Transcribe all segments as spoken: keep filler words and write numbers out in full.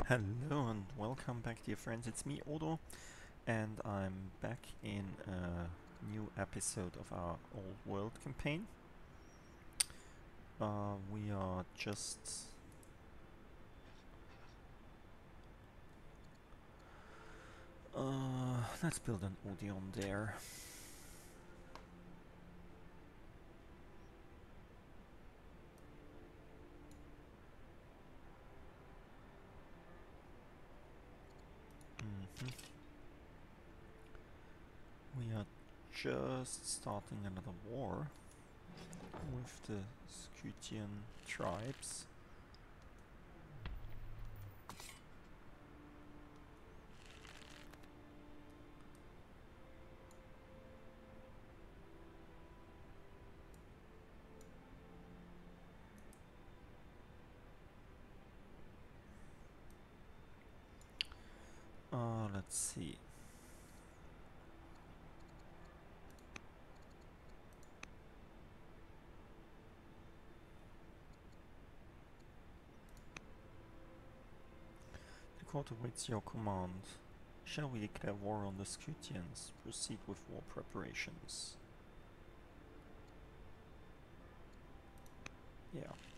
Hello and welcome back, dear friends. It's me, Odo, and I'm back in a new episode of our Old World campaign. Uh, we are just... Uh, let's build an Odeon there. Mm-hmm. We are just starting another war with the Scythian tribes. Uh, let's see. The court awaits your command. Shall we declare war on the Scythians? Proceed with war preparations. Yeah.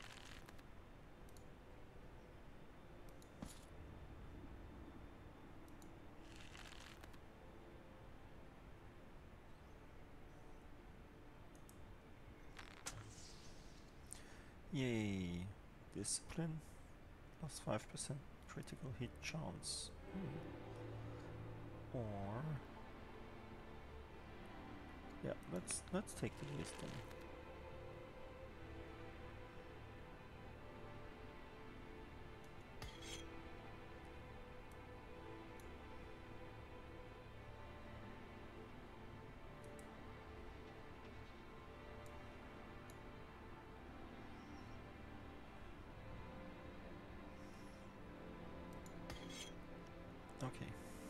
Yay! Discipline plus five percent critical hit chance. Hmm. Or yeah, let's let's take the wisdom. Okay.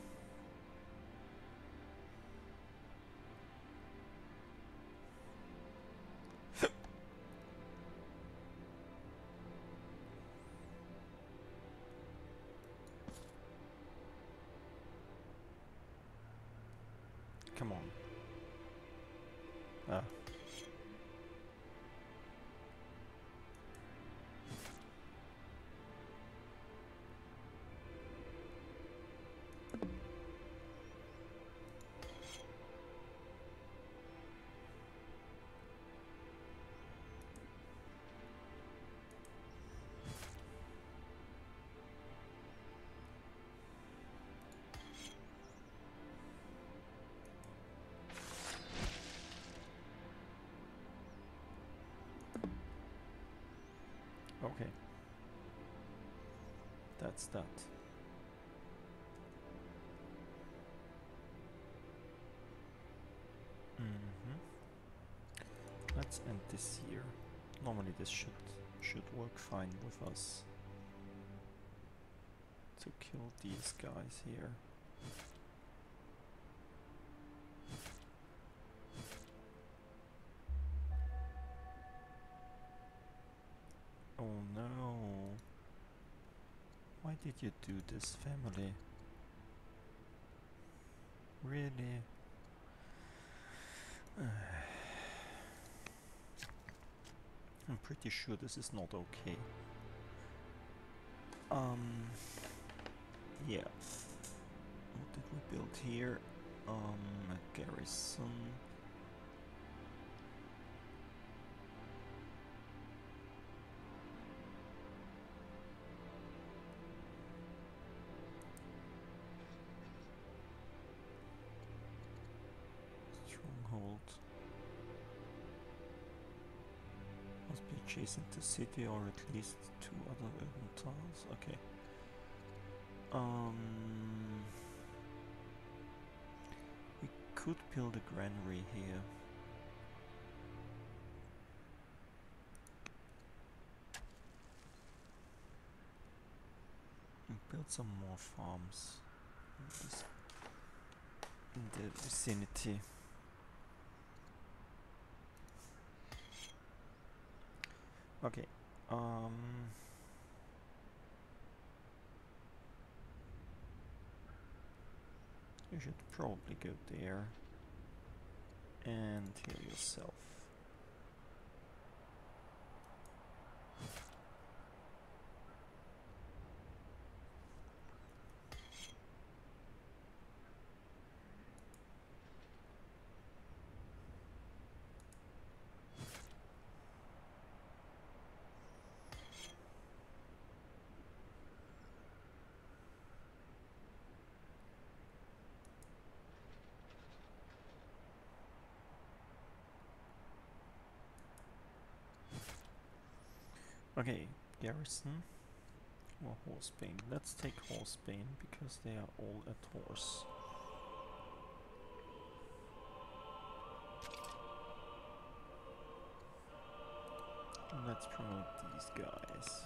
Come on. Ah. Okay. That's that. Mm-hmm. Let's end this here. Normally this should should work fine with us. To kill these guys here. Oh no. Why did you do this, family? Really? I'm pretty sure this is not okay. Um, yeah. What did we build here? Um, a garrison. Stronghold. Must be adjacent to city or at least two other urban tiles. Okay. Um, we could build a granary here. And build some more farms in, this, in the vicinity. Okay. Um. You should probably go there and heal yourself. Okay, garrison or horsebane. Let's take horsebane because they are all at horse. And let's promote these guys.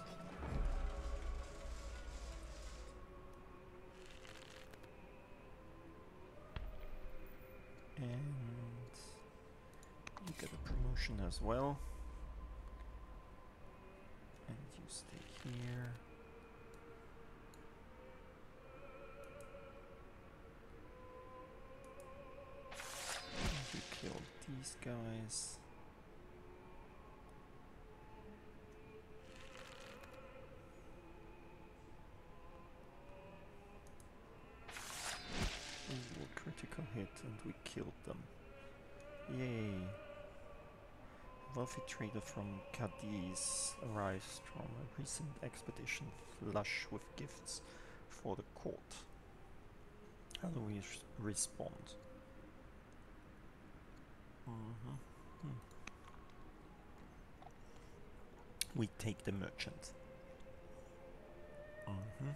And you get a promotion as well. And you stay here. And you kill these guys. Ooh, a critical hit and we killed them. Yay! A wealthy trader from Cadiz arrives from a recent expedition flush with gifts for the court. How do we res respond? Mm-hmm. Hmm. We take the merchant. Mm-hmm.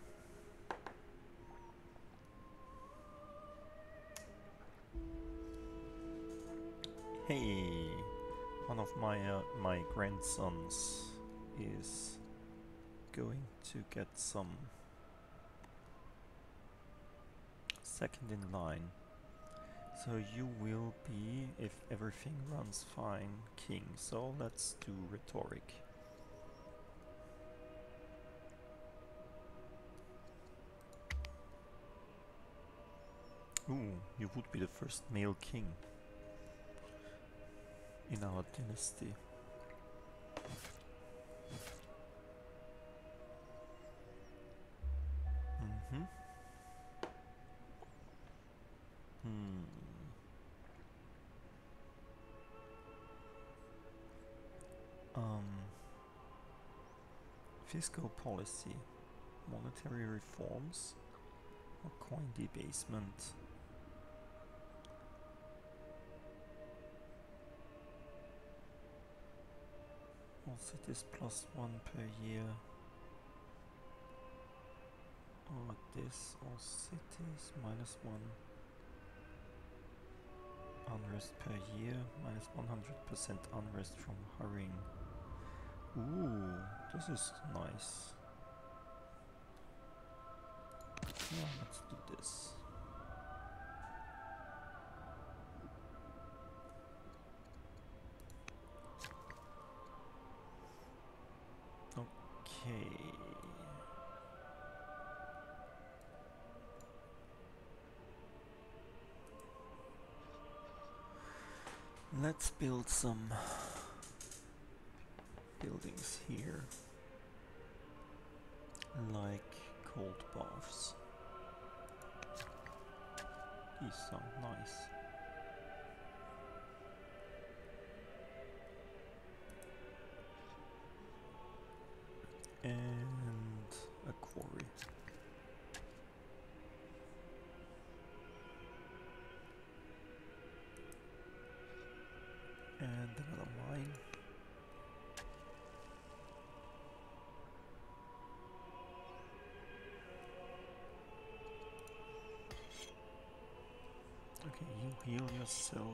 Hey, one of my uh, my grandsons is going to get some second in line. So you will be, if everything runs fine, king. So let's do rhetoric. Ooh, you would be the first male king in our dynasty. Mm-hmm. Hmm. Um. Fiscal policy, monetary reforms, or coin debasement. All cities plus one per year. Or this, all cities minus one. Unrest per year, minus one hundred percent unrest from hurrying. Ooh, this is nice. Yeah, let's do this. Okay. Let's build some buildings here, like cold baths. These sound nice. And a quarry. And another mine. Okay, you heal yourself.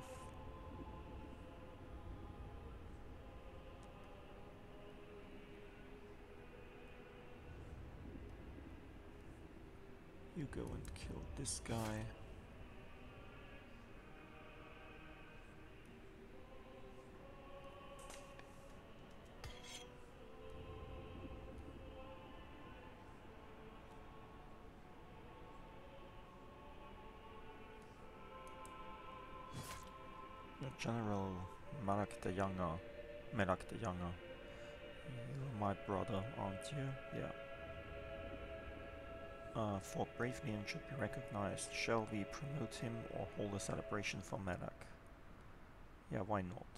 You go and kill this guy. General Malak the Younger. Malak the Younger. You're my brother, aren't you? Yeah. Uh, fought bravely and should be recognized. Shall we promote him or hold a celebration for Malak? Yeah, why not?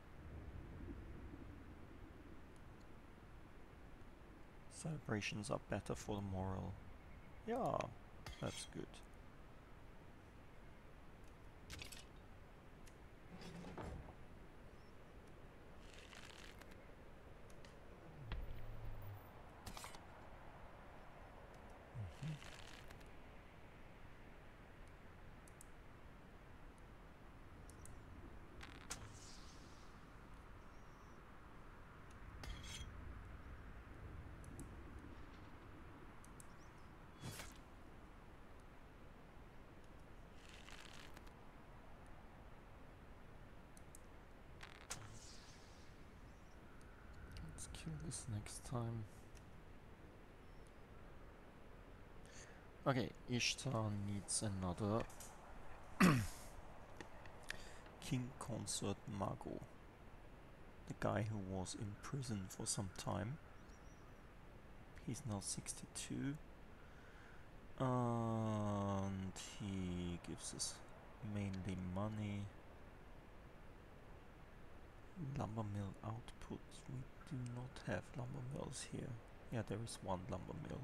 Celebrations are better for the morale. Yeah, that's good. Let's kill this next time. Okay, Ishtar needs another King Consort Mago. The guy who was in prison for some time. He's now sixty-two. And he gives us mainly money. Lumber mill output. We do not have lumber mills here. Yeah, there is one lumber mill.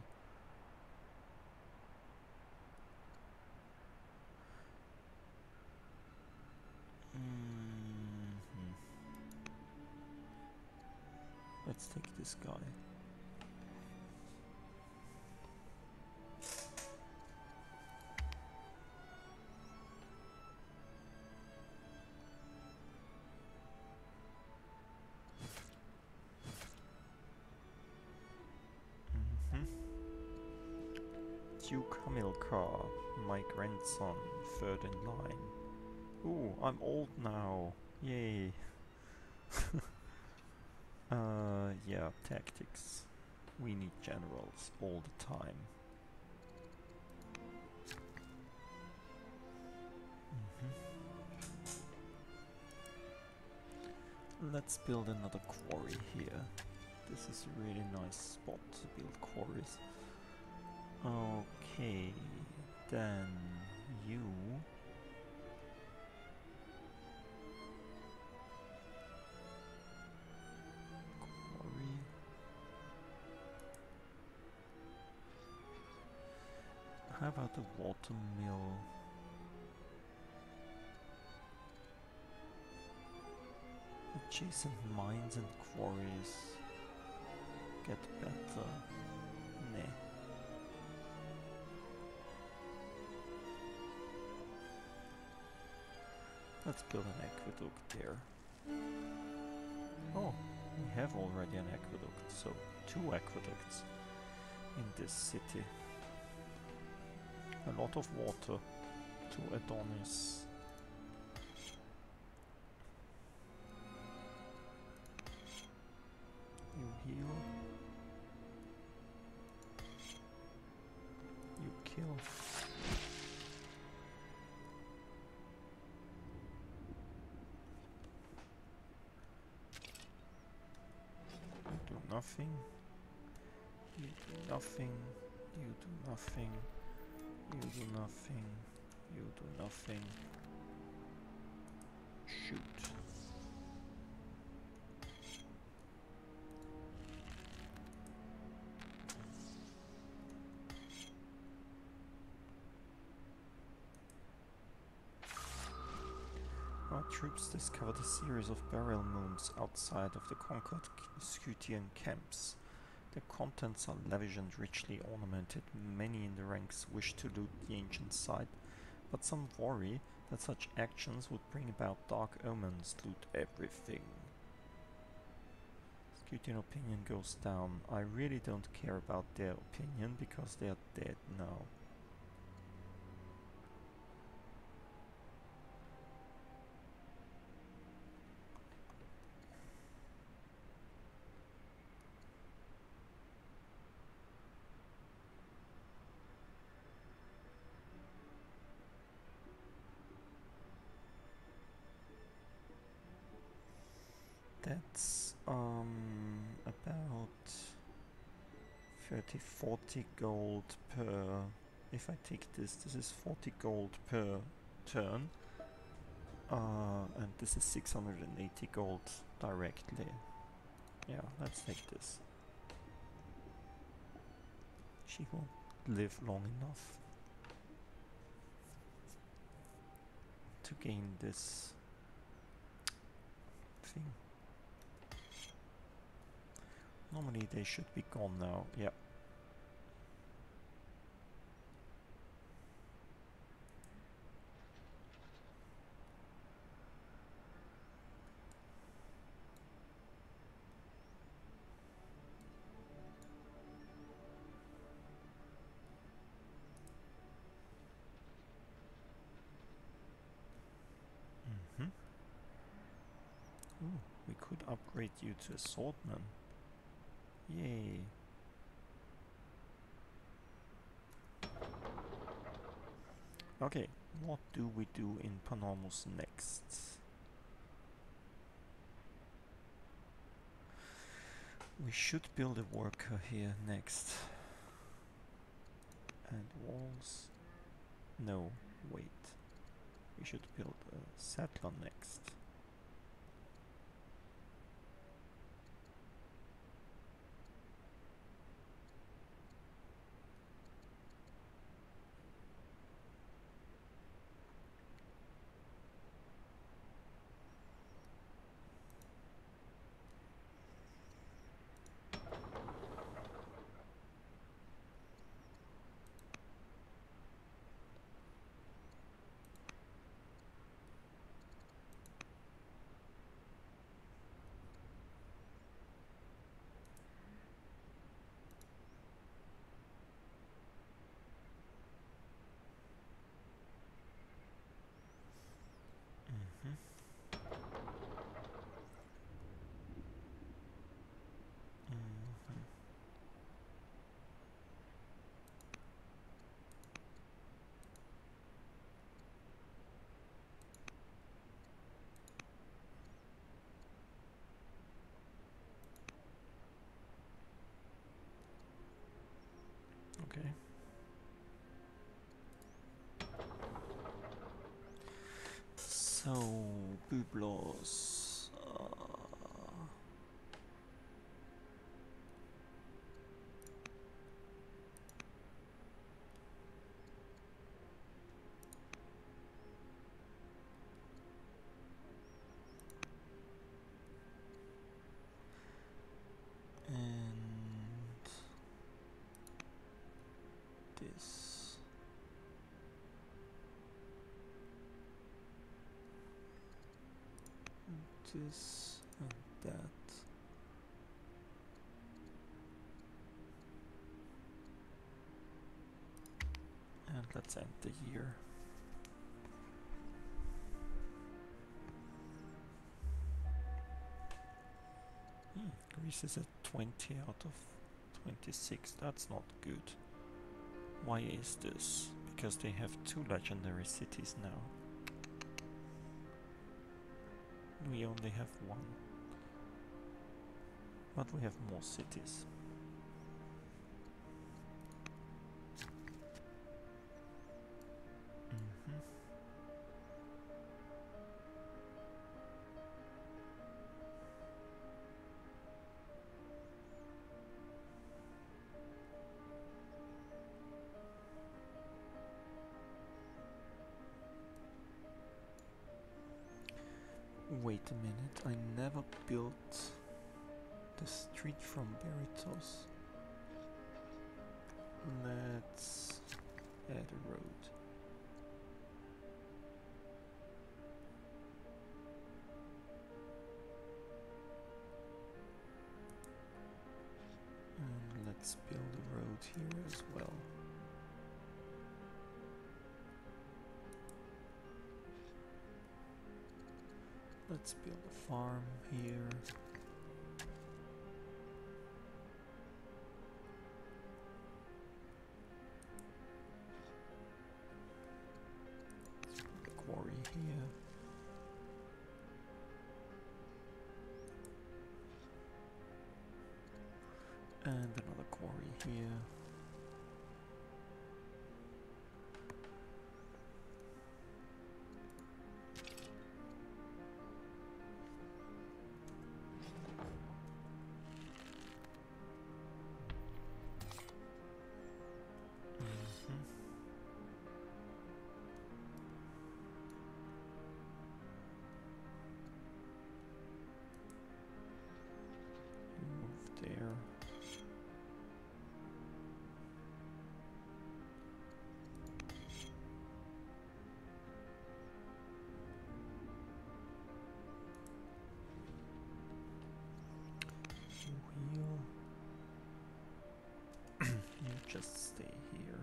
Mm-hmm. Let's take this guy. Mm-hmm. Duke Hamilcar, my grandson, third in line. Ooh, I'm old now. Yay. uh, yeah, tactics. We need generals all the time. Mm-hmm. Let's build another quarry here. This is a really nice spot to build quarries. Okay, then you... Quarry... How about the water mill? Adjacent mines and quarries get better. Nah. Let's build an aqueduct there. Oh, we have already an aqueduct, so two aqueducts in this city. A lot of water to Adonis. You heal. You kill. You do nothing. You do nothing. You do nothing. You do nothing. You do nothing. Shoot. Our troops discovered a series of burial mounds outside of the conquered Scythian camps. Their contents are lavish and richly ornamented. Many in the ranks wish to loot the ancient site, but some worry that such actions would bring about dark omens. Loot everything. Scythian opinion goes down. I really don't care about their opinion because they are dead now. That's um about thirty, forty gold per. If I take this, this is forty gold per turn, uh, and this is six hundred eighty gold directly. Yeah, let's take this. She won't live long enough to gain this thing. Normally they should be gone now. Yeah. Mm-hmm. Ooh, we could upgrade you to a swordman. Yay. Okay, what do we do in Panormus next? We should build a worker here next. And walls. No, wait. We should build a settler next. Mm-hmm. Mm-hmm. Okay. So, Bublos. Uh, and this. This and that. And let's end the year. Hmm, Greece is at twenty out of twenty-six. That's not good. Why is this? Because they have two legendary cities now. We only have one. But we have more cities. Mm-hmm. Wait a minute, I never built the street from Beritos. Let's add a road. And let's build a road here as well. Let's build a farm here. Let's build a quarry here. quarry here. Just stay here.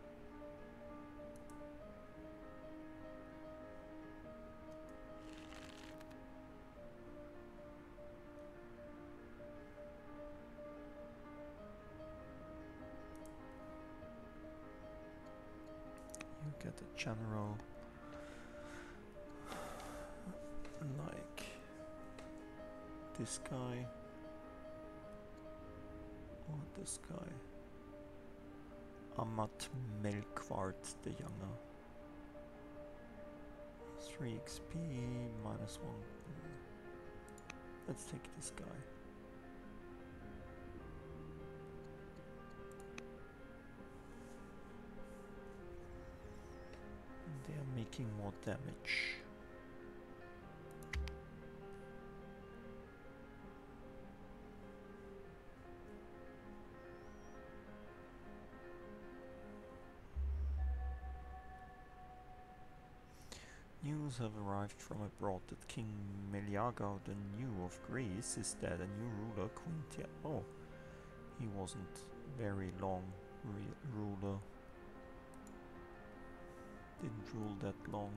You get a general like this guy or this guy. Amat Melkwart the Younger. three X P, minus one. Let's take this guy. They are making more damage. News have arrived from abroad that King Meliaga the New of Greece is dead. A new ruler, Quintia. Oh, he wasn't very long re ruler. Didn't rule that long.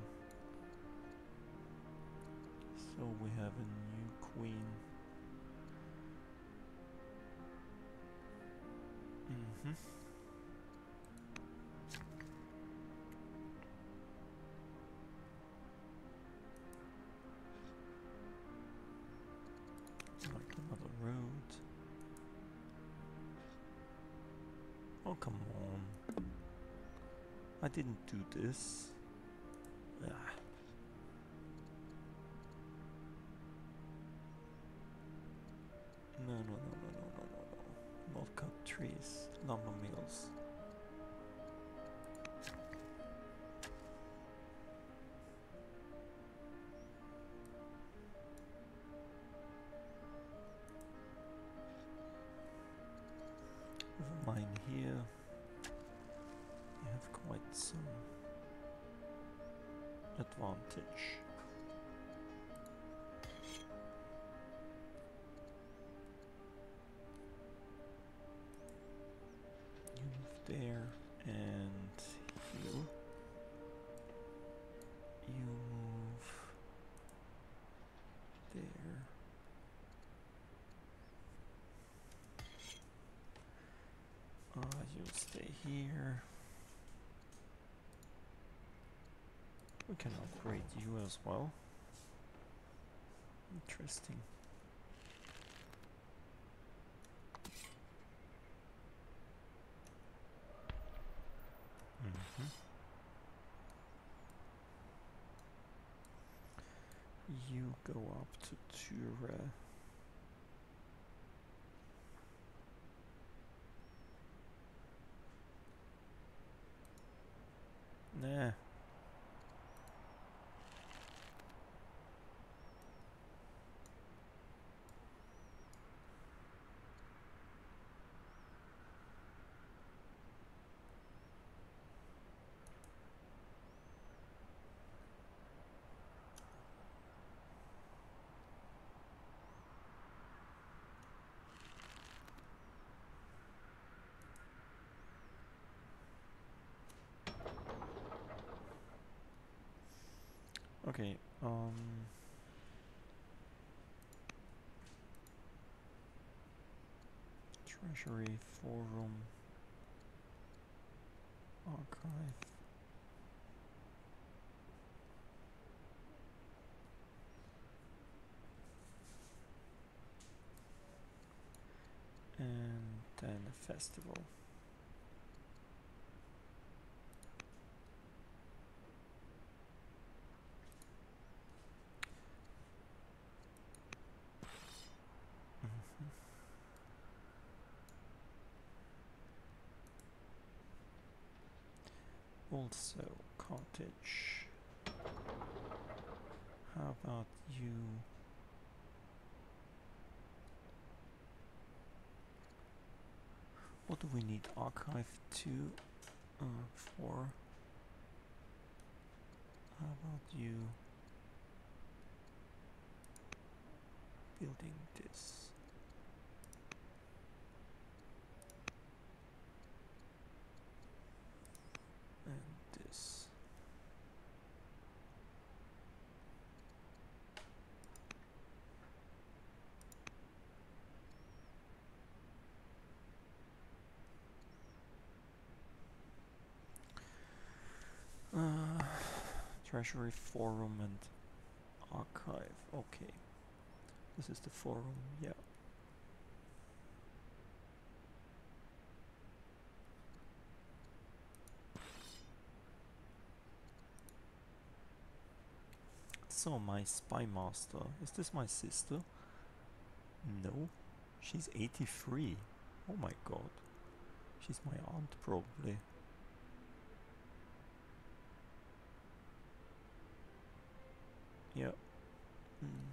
So we have a new queen. Mm-hmm. Like another road. Oh, come on. I didn't do this. Ah. No, no, no, no, no, no, no, no. Not cut trees. Lumber mills. With a mine here. You have quite some advantage. You move there and heal. You move there. Uh, you stay here. We can upgrade you as well. Interesting. Mm-hmm. You go up to Tura. Nah. Okay, um... Treasury, Forum, Archive. And then a festival. Also, cottage. How about you? What do we need? Archive two uh, for. How about you building this? And this. Uh, treasury, forum, and archive. Okay. This is the forum, yeah. So, my spy master. Is this my sister? No. She's eighty-three. Oh my god. She's my aunt, probably. Yeah. Mm.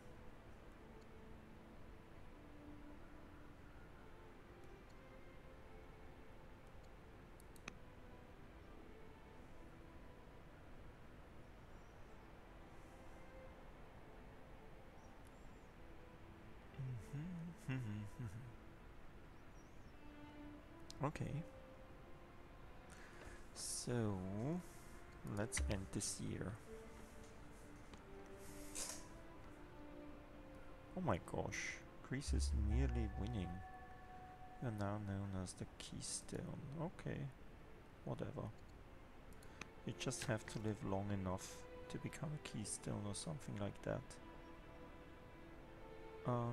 Okay. So, let's end this year. Oh my gosh, Greece is nearly winning. You're now known as the Keystone. Okay, whatever. You just have to live long enough to become a Keystone or something like that. Um...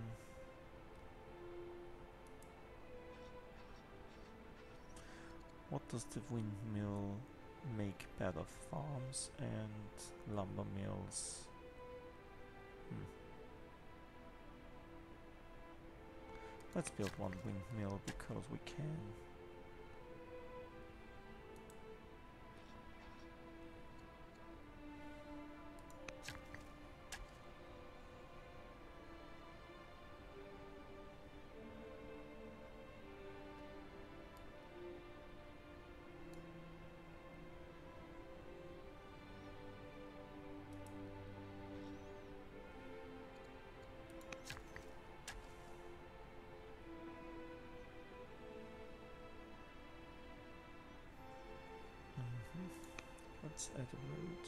What does the windmill make better? Farms and lumber mills. Hmm. Let's build one windmill because we can. Let's add a road.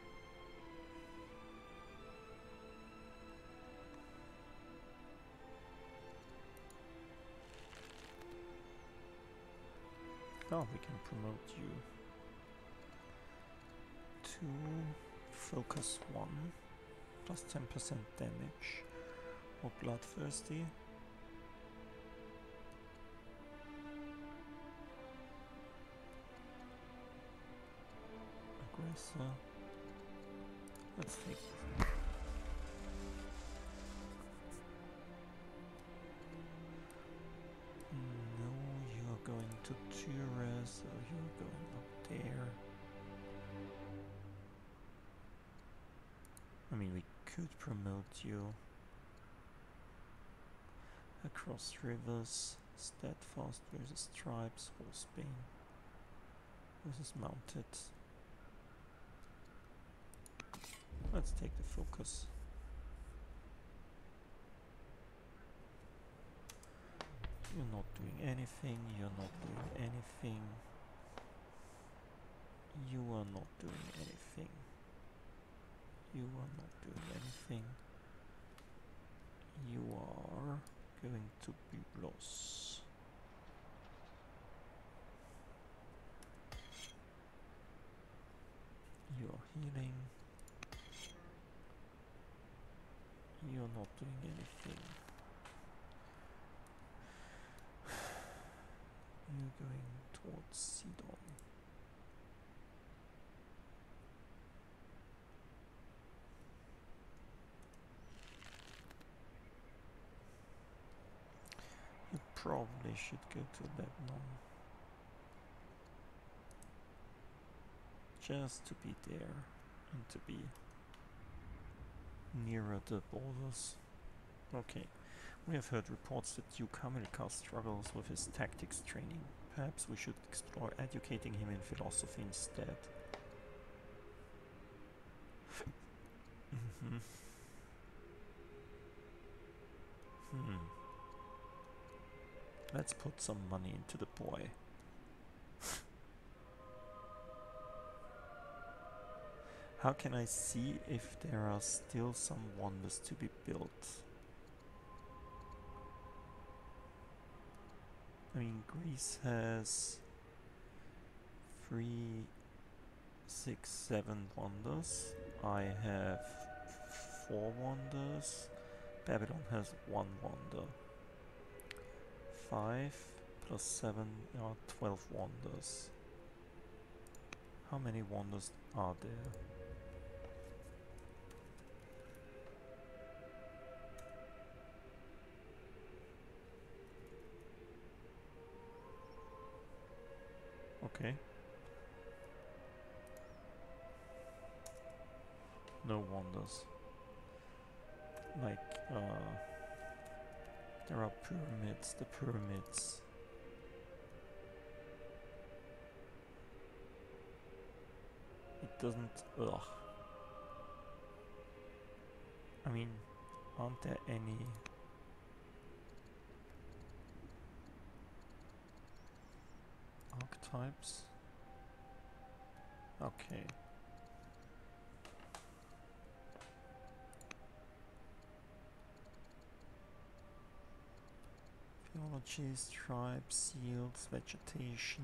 Oh, we can promote you to focus one, plus ten percent damage, or bloodthirsty. Aggressor. Let's take this. No, you're going to Tura, so you're going up there. I mean, we could promote you across rivers. Steadfast versus Tribes, Horsebeam versus Mounted. Let's take the focus. You're not doing anything, you're not doing anything. You are not doing anything. You are not doing anything. You are going to Byblos. You are healing. You're not doing anything. You're going towards Sidon. You probably should go to Lebanon. Just to be there and to be nearer the borders. Okay. We have heard reports that Duke Hamilcar struggles with his tactics training. Perhaps we should explore educating him in philosophy instead. Mm-hmm. Hmm. Let's put some money into the boy. How can I see if there are still some wonders to be built? I mean, Greece has three, six, seven wonders. I have four wonders. Babylon has one wonder. Five plus seven are twelve wonders. How many wonders are there? Okay. No wonders. Like, uh, there are pyramids, the pyramids. It doesn't, ugh. I mean, aren't there any archetypes? Okay. Theologies, tribes, yields, vegetation,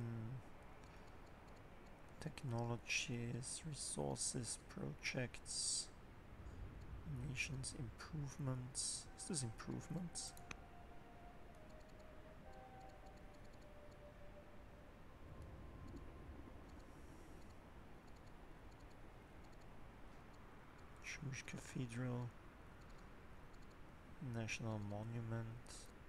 technologies, resources, projects, nations, improvements. Is this improvements? Jewish Cathedral, National Monument,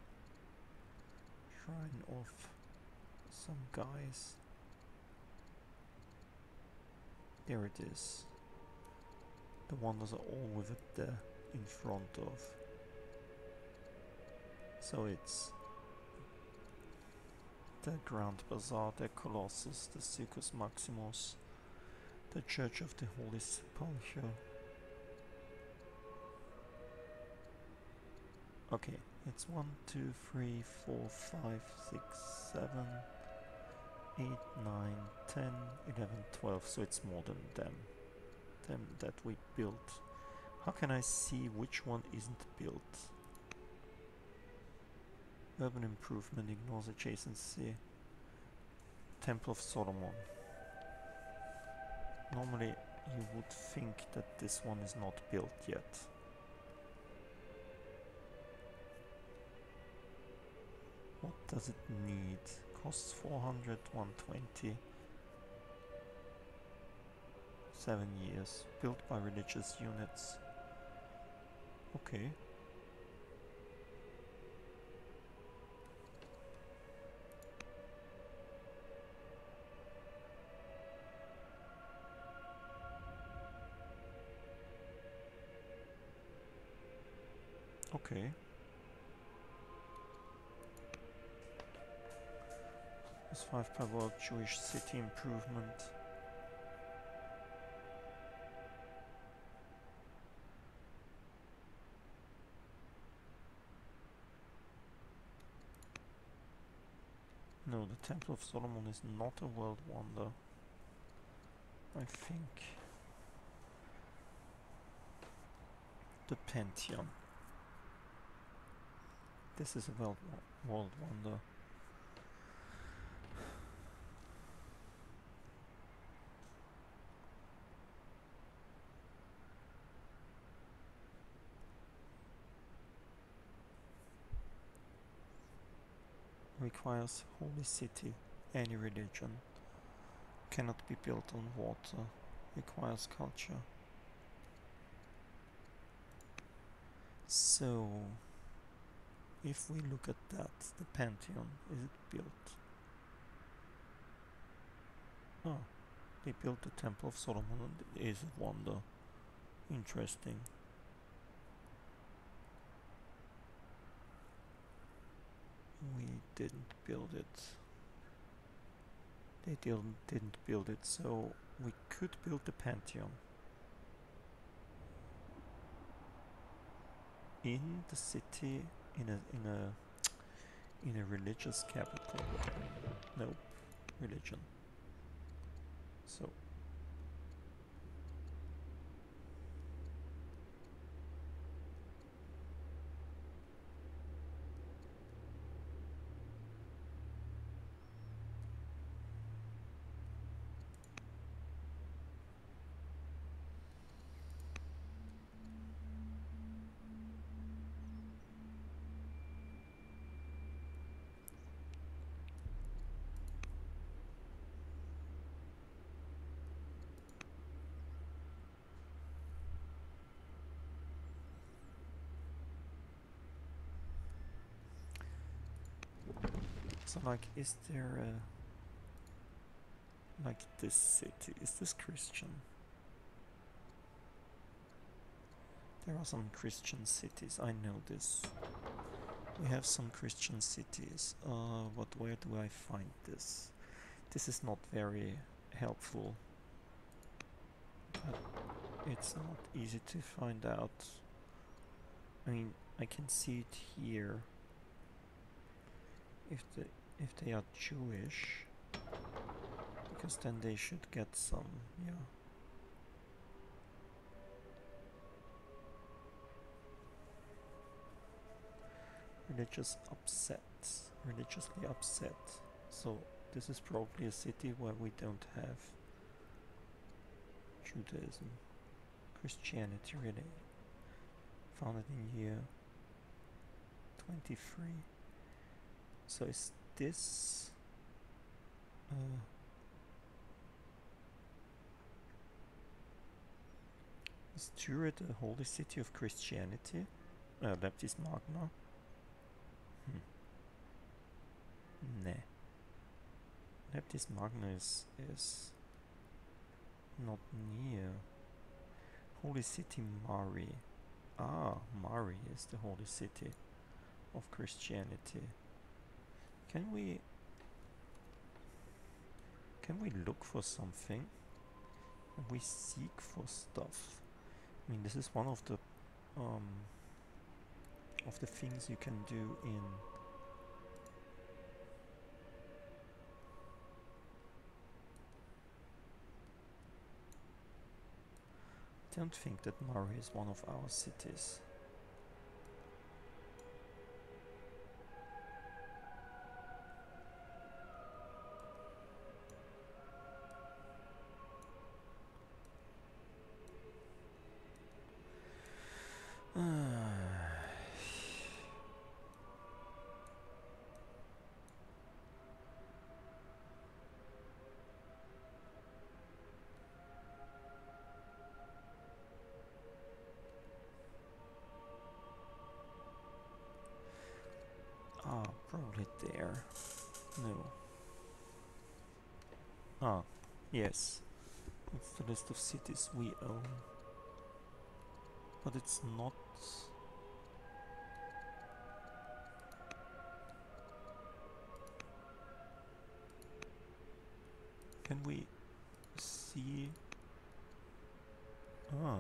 Shrine of some guys. There it is. The wonders are all with it there in front of. So it's the Grand Bazaar, the Colossus, the Circus Maximus, the Church of the Holy Sepulchre. Okay, it's one, two, three, four, five, six, seven, eight, nine, ten, eleven, twelve, so it's more than them. Them that we built. How can I see which one isn't built? Urban improvement ignores adjacency. Temple of Solomon. Normally you would think that this one is not built yet. What does it need? Costs four hundred, one twenty. Seven years. Built by religious units. Okay. Okay. Plus five per world Jewish city improvement. No, the Temple of Solomon is not a world wonder. I think the Pantheon. This is a world, world wonder. We requires holy city. Any religion cannot be built on water. Requires culture. So, if we look at that, the Pantheon, is it built? Oh, they built the Temple of Solomon and it is a wonder. Interesting. We didn't build it. They didn't, didn't build it, so we could build the Pantheon. In the city, in a in a in a religious capital. Nope, religion. So So like, is there a, like this city, is this Christian? There are some Christian cities, I know this. We have some Christian cities, uh, but where do I find this? This is not very helpful, but it's not easy to find out. I mean, I can see it here. If the if they are Jewish, because then they should get some, yeah. Religious upset, religiously upset. So this is probably a city where we don't have Judaism, Christianity really. Founded in year twenty-three. So is this uh, is Turet a holy city of Christianity? Uh, Leptis Magna? Hmm. Nah. Leptis Magna is, is not near. Holy city Mari. Ah, Mari is the holy city of Christianity. Can we can we look for something? Can we seek for stuff? I mean, this is one of the um, of the things you can do in I don't think that Mari is one of our cities. Ah, probably there. No. Ah, yes. It's the list of cities we own. But it's not... Can we see... Ah.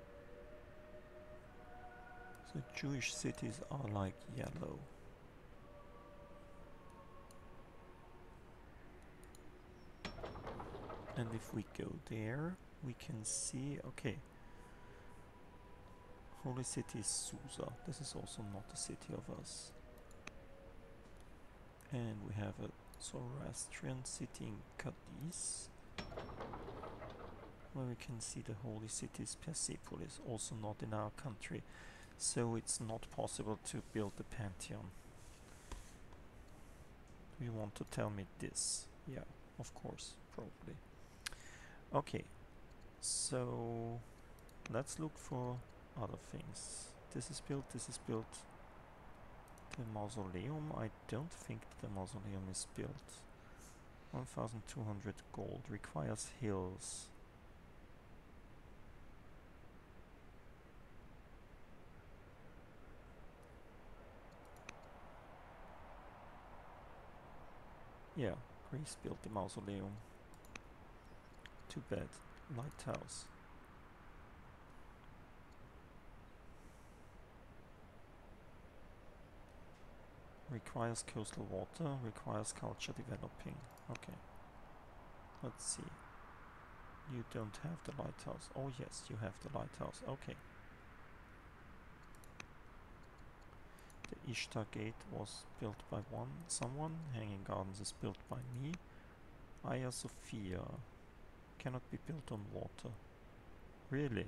So Jewish cities are like yellow. And if we go there, we can see, okay, holy city is Susa. This is also not a city of us. And we have a Zoroastrian city in Cadiz, where we can see the holy city is Persepolis, also not in our country. So it's not possible to build the Pantheon. you want to tell me this? Yeah, of course, probably. Okay, so let's look for other things. This is built, this is built. The mausoleum, I don't think the mausoleum is built. one thousand two hundred gold, requires hills. Yeah, Greece built the mausoleum. Too bad. Lighthouse. Requires coastal water, requires culture developing. Okay. Let's see. You don't have the lighthouse. Oh yes, you have the lighthouse. Okay. The Ishtar Gate was built by one someone. Hanging Gardens is built by me. Hagia Sophia cannot be built on water. Really?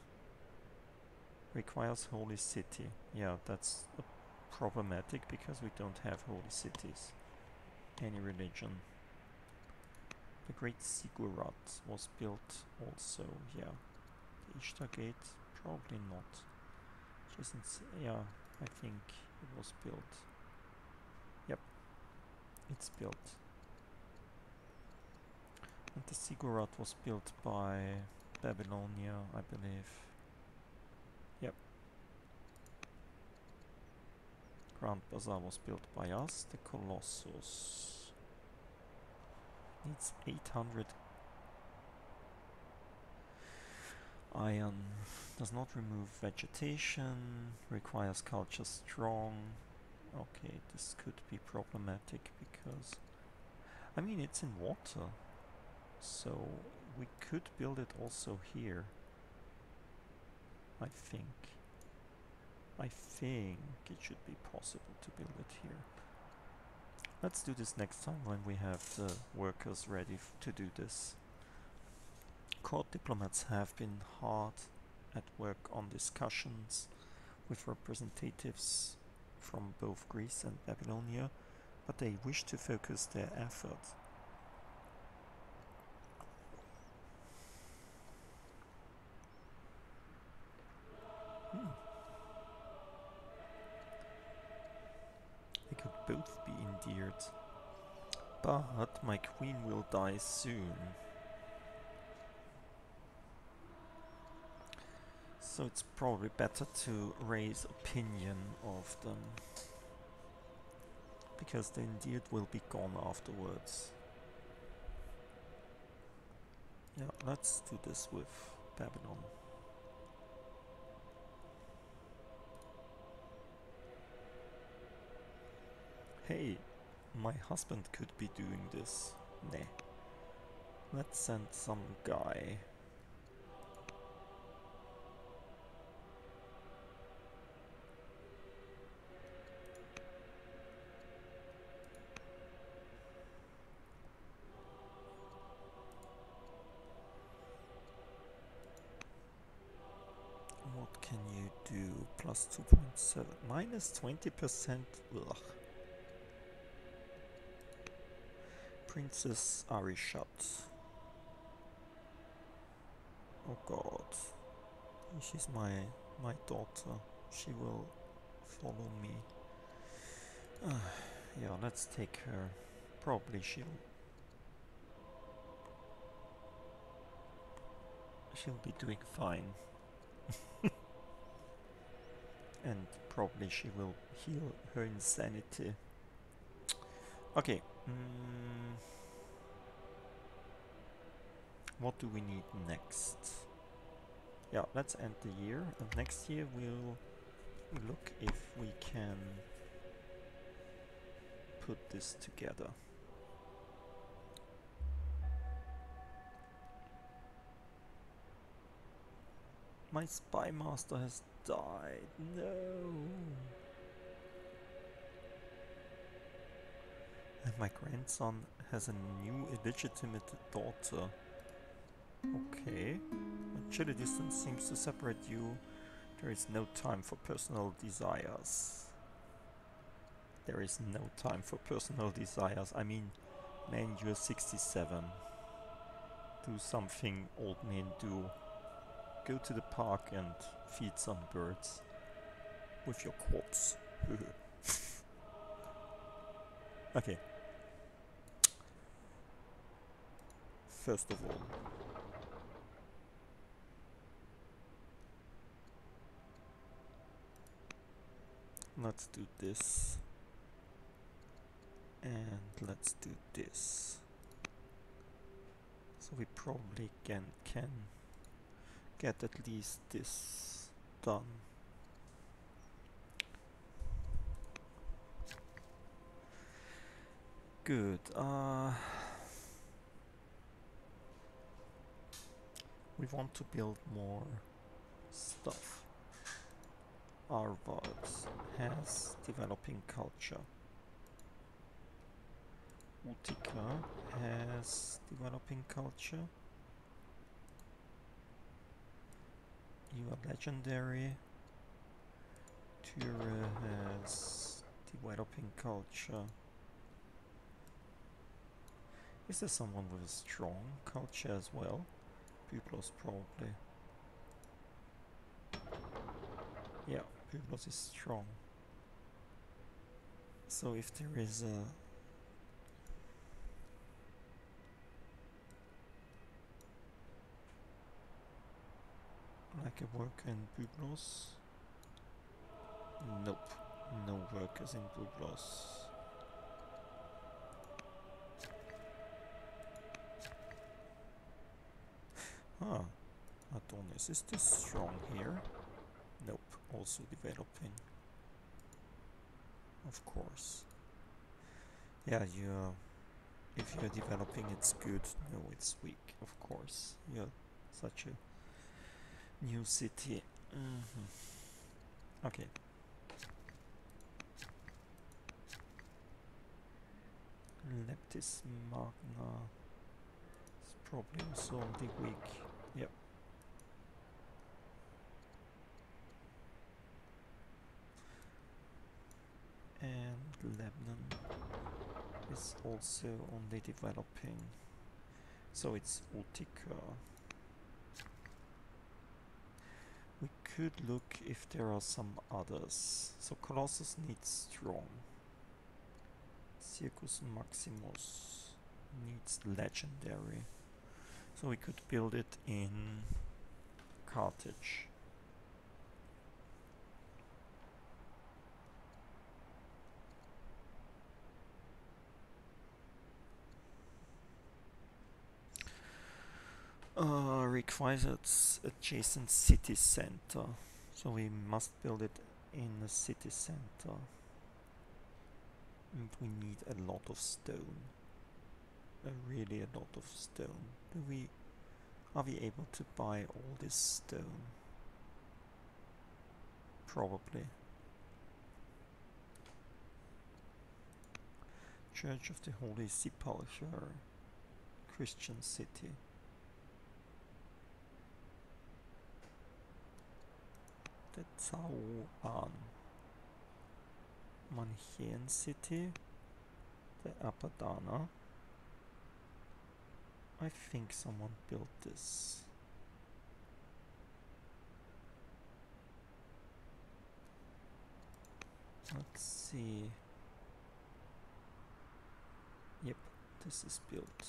Requires holy city. Yeah, that's uh, problematic because we don't have holy cities. Any religion. The Great Ziggurat was built also, yeah. The Ishtar Gate, probably not. Just yeah, I think it was built. Yep, it's built. And the Ziggurat was built by Babylonia, I believe. Yep. Great Bazaar was built by us. The Colossus needs eight hundred iron. Does not remove vegetation. Requires culture strong. Okay, this could be problematic because I mean it's in water, so we could build it also here. I think. I think it should be possible to build it here. Let's do this next time when we have the workers ready f to do this. Court diplomats have been hard at work on discussions with representatives from both Greece and Babylonia, but they wish to focus their effort. Hmm. They could both be endeared. But my queen will die soon. So it's probably better to raise opinion of them. Because the endeared will be gone afterwards. Yeah, let's do this with Babylon. Hey, my husband could be doing this. Nah. Let's send some guy. What can you do? Plus two point seven. Minus twenty percent. Ugh. Princess Arishat. Oh god. She's my my daughter. She will follow me. Uh, yeah, let's take her. Probably she'll she'll be doing fine. And probably she will heal her insanity. Okay. Mm. What do we need next? Yeah, let's end the year, and next year we'll look if we can put this together. My spy master has died. No. And my grandson has a new illegitimate daughter. Okay. A chilly distance seems to separate you. There is no time for personal desires. There is no time for personal desires. I mean, man, you're sixty-seven. Do something old men do. Go to the park and feed some birds with your quads. Okay. First of all, let's do this. And let's do this. So we probably can, can get at least this done. Good. Uh, we want to build more stuff. Harvard has developing culture. Utica has developing culture. You are legendary. Tura has developing culture. Is there someone with a strong culture as well? Byblos probably. Yeah, Byblos is strong. So if there is a like a worker in Byblos? Nope, no workers in Byblos. Ah, Adonis, is this strong here? Nope, also developing. Of course. Yeah, you. Uh, if you're developing, it's good. No, it's weak. Of course, you're such a new city. Mm-hmm. Okay. Leptis Magna is probably also on the weak. Yep. And Lebanon is also only developing. So it's Utica. We could look if there are some others. So Colossus needs strong. Circus Maximus needs legendary. So we could build it in Carthage. Uh, requires its adjacent city center. So we must build it in a city center. And we need a lot of stone. Uh, really a lot of stone. Do we... Are we able to buy all this stone? Probably. Church of the Holy Sepulchre. Christian city. The Tauan. Manichaean city. The Apadana. I think someone built this. Let's see. Yep, this is built.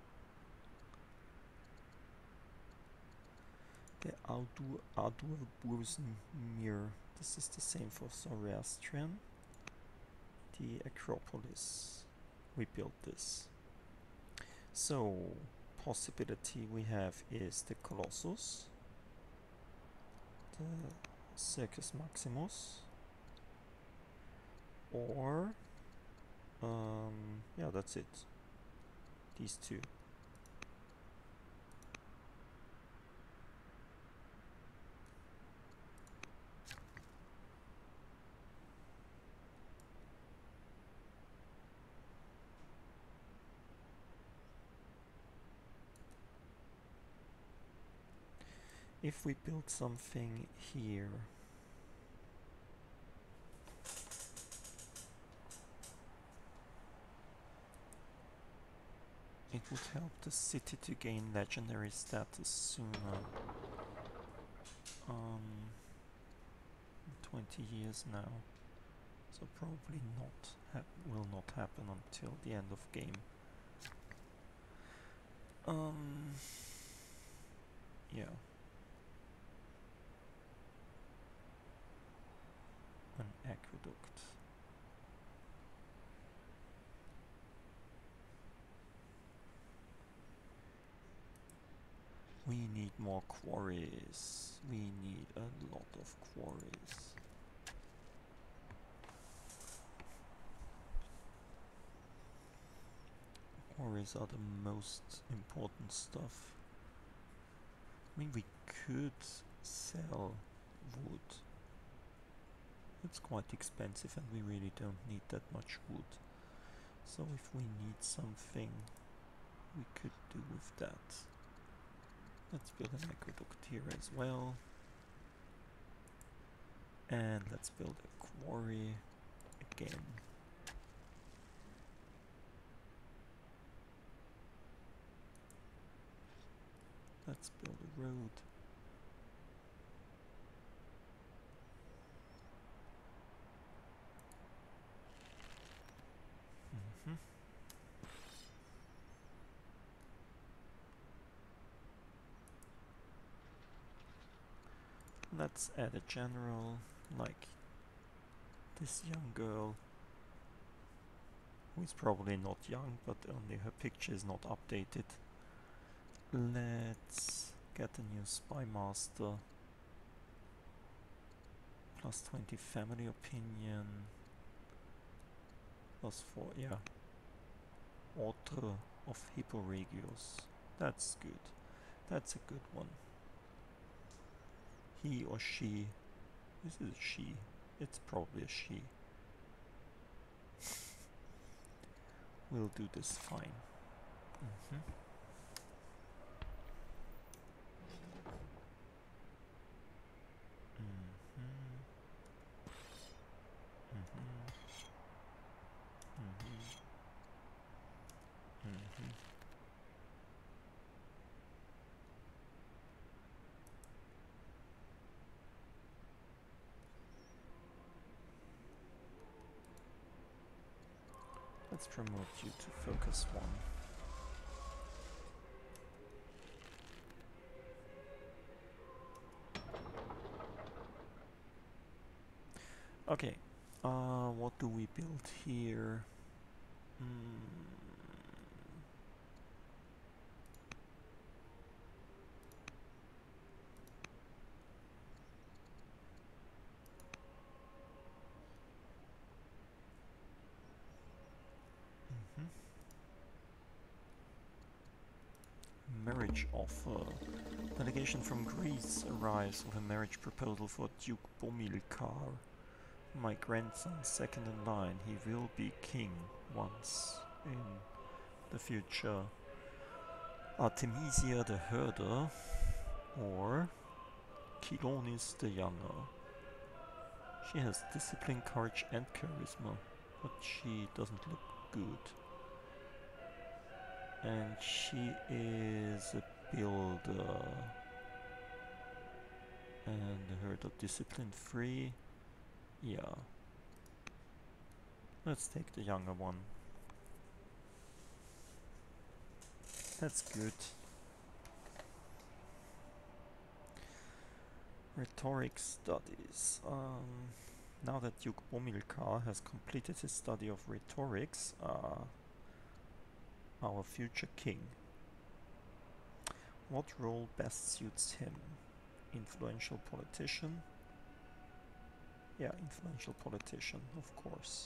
The Audur Adurbursmir. This is the same for Zoroastrian. The Acropolis. We built this. So, possibility we have is the Colossus, the Circus Maximus, or um, yeah, that's it. These two. If we build something here, would help the city to gain legendary status sooner. Um, twenty years now, so probably not hap will not happen until the end of game. Um, yeah. An aqueduct. We need more quarries. We need a lot of quarries. Quarries are the most important stuff. I mean, we could sell wood. It's quite expensive and we really don't need that much wood. So if we need something, we could do with that. Let's build an aqueduct here as well. And let's build a quarry again. Let's build a road. Mm-hmm. Let's add a general, like this young girl, who is probably not young, but only her picture is not updated. Let's get a new spy master. Plus twenty family opinion. Plus four, yeah. Author of Hipporegius. That's good. That's a good one. He or she. This is a she. It's probably a she. We'll do this fine. Mm-hmm. Let's promote you to focus one. Okay, uh, what do we build here? Mm. Mm-hmm. Marriage offer. Delegation from Greece arrives with a marriage proposal for Duke Bomilcar. My grandson, second in line. He will be king once in the future. Artemisia the herder, or Chilonis the younger. She has discipline, courage and charisma, but she doesn't look good. And she is a builder. And the herder discipline free. Yeah. Let's take the younger one. That's good. Rhetoric studies. Um, now that Duke Bomilcar has completed his study of rhetorics, uh, our future king. What role best suits him? Influential politician? Yeah, influential politician, of course.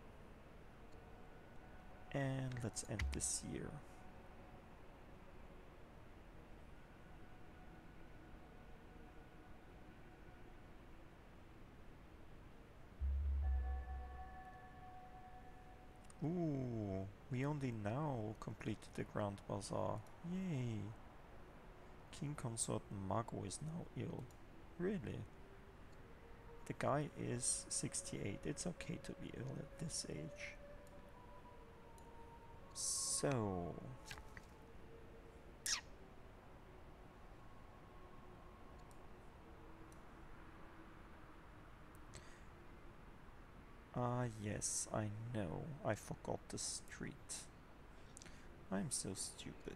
And let's end this year. Ooh, we only now completed the Grand Bazaar. Yay! King Consort Mago is now ill. Really? The guy is sixty-eight. It's okay to be ill at this age. So, Ah, yes, I know. I forgot the street. I'm so stupid.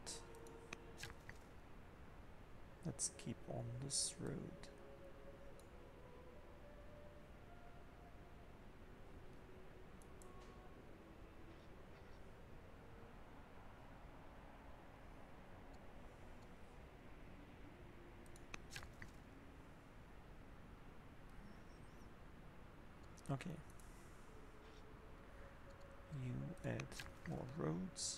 Let's keep on this road. Okay. You add more roads.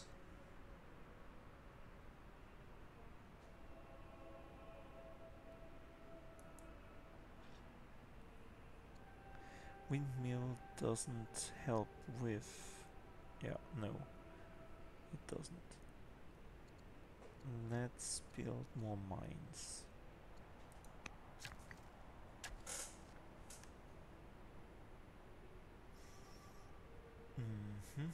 Windmill doesn't help with... Yeah, no, it doesn't. Let's build more mines. Mm-hmm.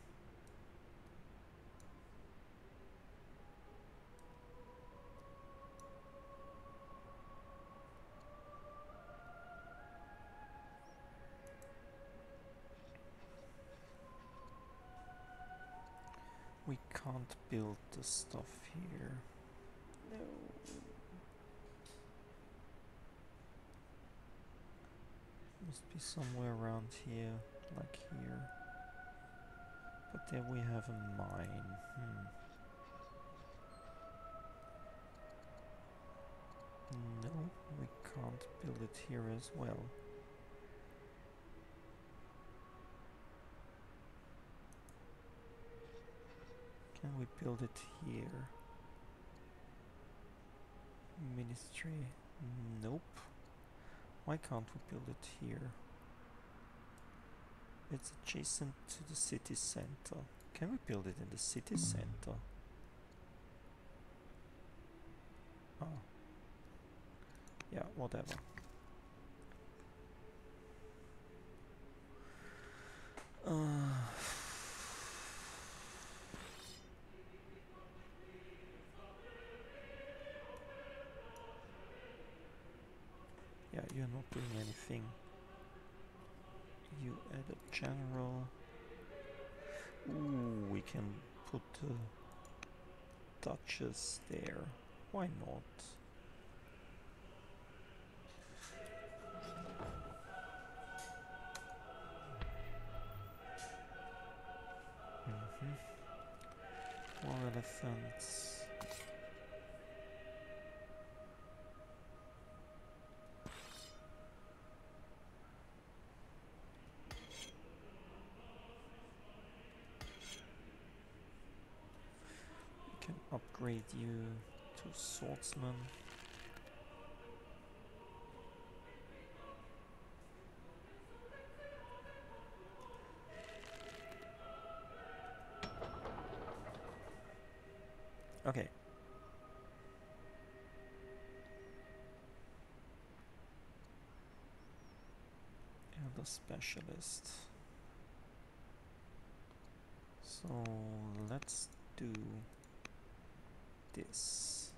We can't build the stuff here. No. Must be somewhere around here, like here. But there we have a mine. Hmm. No, we can't build it here as well. Can we build it here? Ministry? Nope. Why can't we build it here? It's adjacent to the city center. Can we build it in the city center? Ah. Yeah, whatever. Uh, yeah, you're not doing anything. You add a general. Ooh, we can put the Duchess there. Why not? Mm-hmm. More elephants. We can upgrade you to swordsman. Okay. Elder specialist. So let's do this.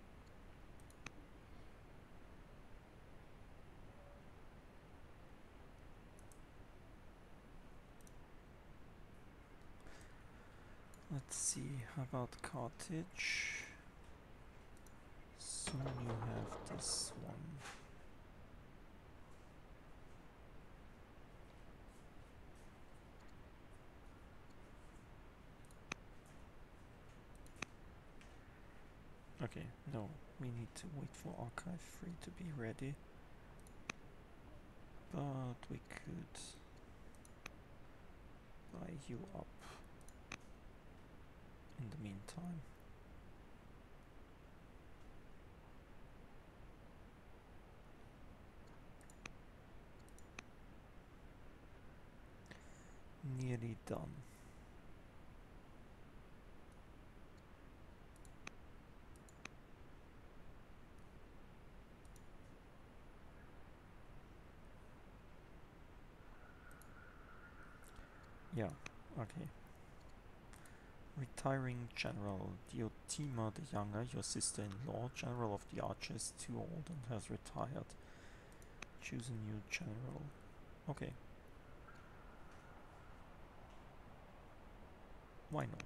Let's see, how about Carthage? Soon you have this one. Okay, no, we need to wait for Archive three to be ready. But we could buy you up in the meantime. Nearly done. Yeah, okay. Retiring General Diotima the Younger, your sister-in-law, General of the Archer, is too old and has retired. Choose a new general. Okay. Why not?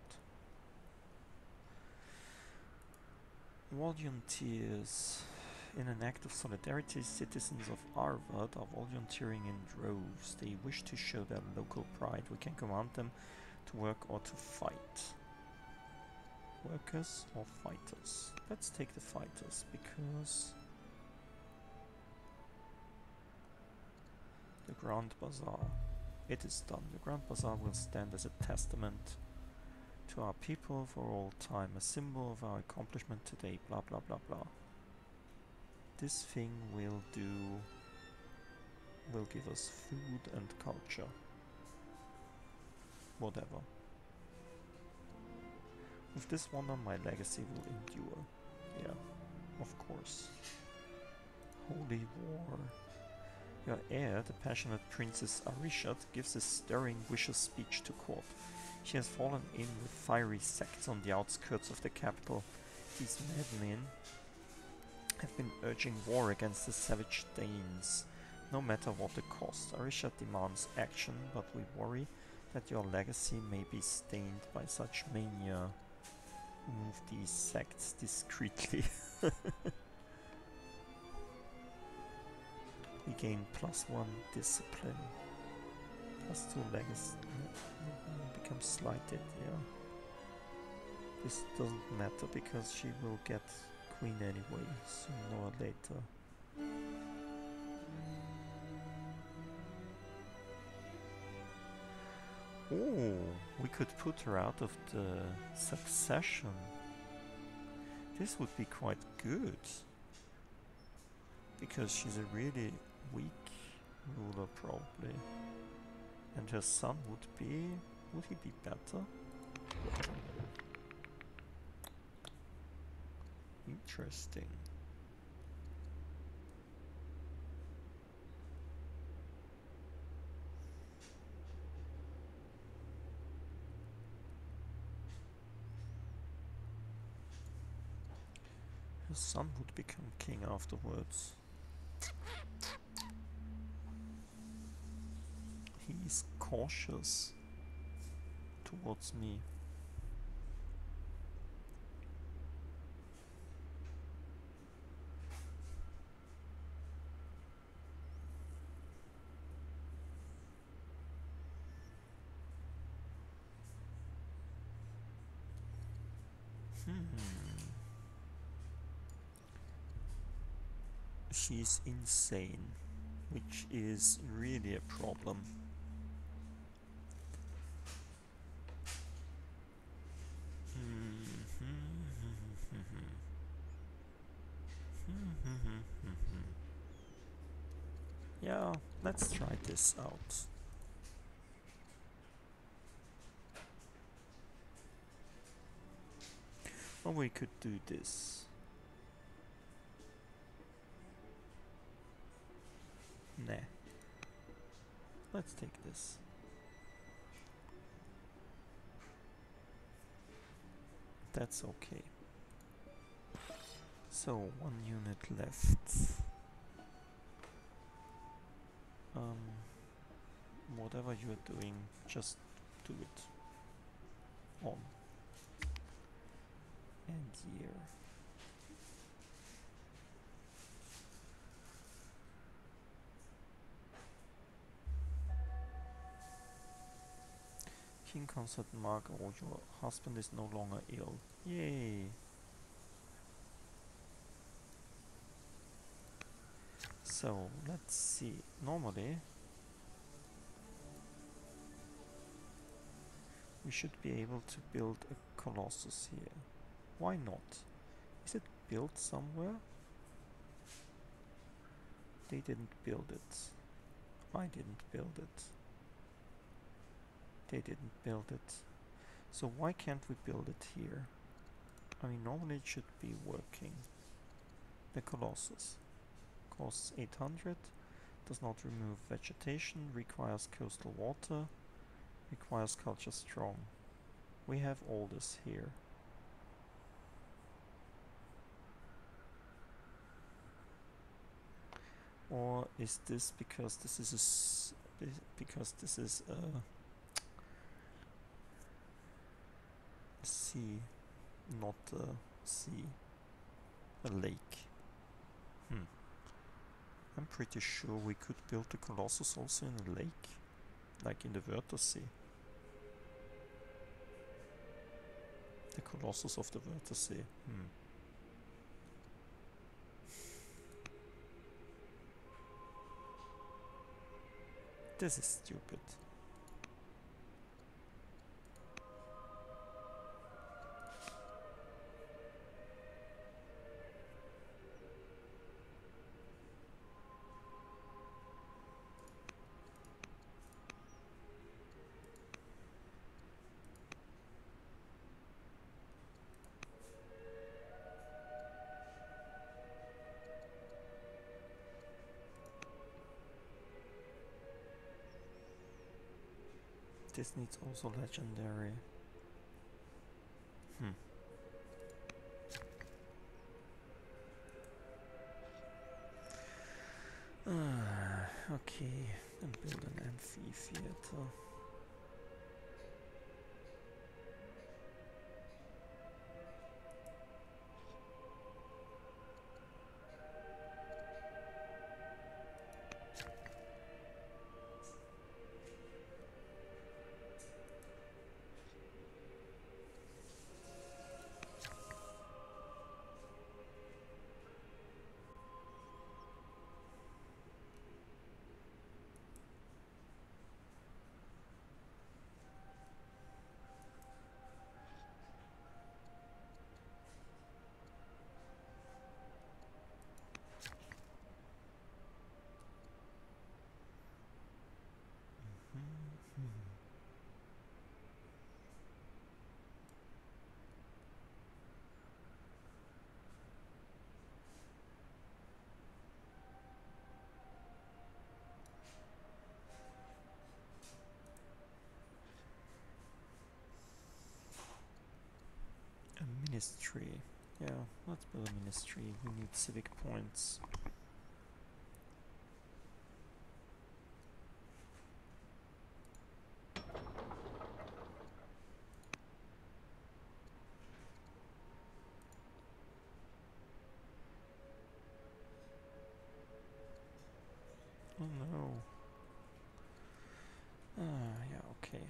Volunteers. In an act of solidarity, citizens of Arvad are volunteering in droves. They wish to show their local pride. We can command them to work or to fight. Workers or fighters? Let's take the fighters, because the Grand Bazaar. It is done. The Grand Bazaar will stand as a testament to our people for all time, a symbol of our accomplishment today, blah blah blah blah. This thing will do, will give us food and culture. Whatever. With this one on, my legacy will endure. Yeah, of course. Holy War. Your heir, the passionate Princess Arishat, gives a stirring, vicious speech to court. She has fallen in with fiery sects on the outskirts of the capital. These madmen have been urging war against the savage Danes, no matter what the cost. Arishat demands action, but we worry that your legacy may be stained by such mania. Move these sects discreetly. We gain plus one discipline. Plus two legacy. Become slighted, yeah. This doesn't matter because she will get queen anyway, sooner or later. Oh, we could put her out of the succession. This would be quite good. Because she's a really weak ruler, probably. And her son would be... would he be better? Interesting. Her son would become king afterwards. He's cautious towards me. Hmm. She's insane, which is really a problem. Yeah, let's try this out. Or we could do this. Nah. Let's take this. That's okay. So, one unit left. Um, whatever you're doing, just do it. On. And year. King Consort Mark, oh, your husband is no longer ill. Yay! So, let's see. Normally, we should be able to build a Colossus here. Why not? Is it built somewhere? They didn't build it. I didn't build it. They didn't build it. So why can't we build it here? I mean, normally it should be working. The Colossus. Costs eight hundred. Does not remove vegetation. Requires coastal water. Requires culture strong. We have all this here. Or is this because this is a s because this is a sea, not a sea, a lake. Hmm. I'm pretty sure we could build the Colossus also in a lake, like in the Wörthersee. The Colossus of the Wörthersee. Hmm. This is stupid. This needs also legendary. Hmm. Ah, okay. And build an amphitheater. A ministry. Yeah, let's build a ministry. We need civic points. Oh no. Ah, yeah, okay.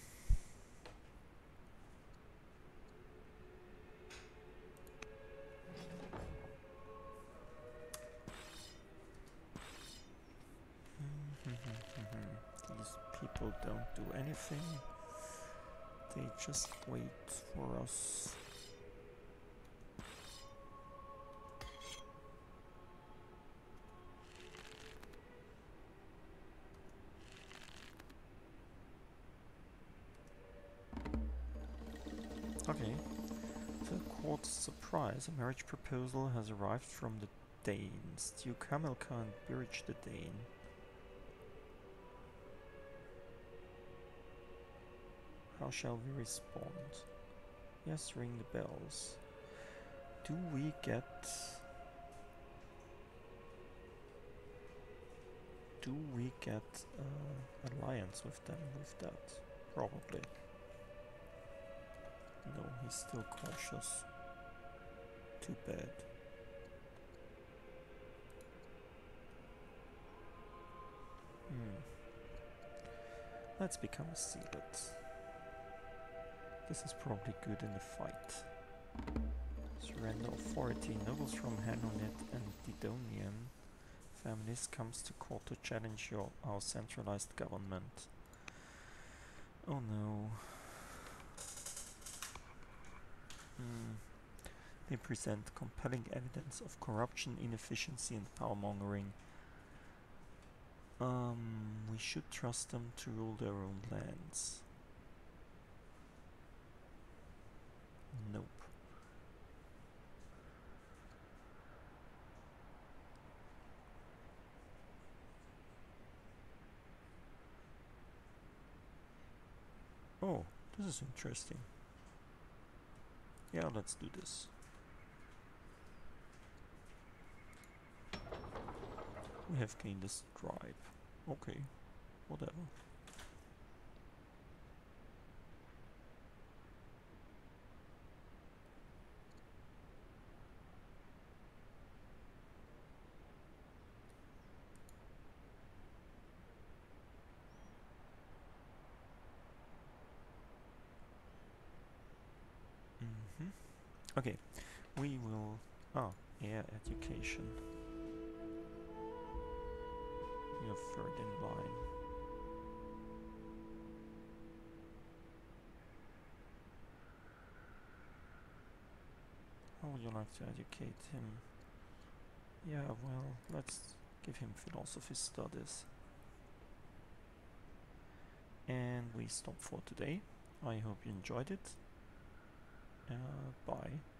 These people don't do anything. They just wait for us. Okay. To the court's surprise, a marriage proposal has arrived from the Danes. Duke Hamilcar and Birich the Dane. How shall we respond? Yes, ring the bells. Do we get... Do we get uh, alliance with them with that? Probably. No, he's still cautious. Too bad. Hmm. Let's become a sealet. This is probably good in the fight. Surrender authority. Nobles from Hanonet and Didonian families comes to court to challenge your, our centralized government. Oh no. Hmm. They present compelling evidence of corruption, inefficiency and power-mongering. Um, we should trust them to rule their own lands. Nope. Oh, this is interesting. Yeah, let's do this. We have gained a stripe. Okay, whatever. Okay, we will... Oh, yeah, education. You're third in line. How would you like to educate him? Yeah, well, let's give him philosophy studies. And we stop for today. I hope you enjoyed it. Uh, bye.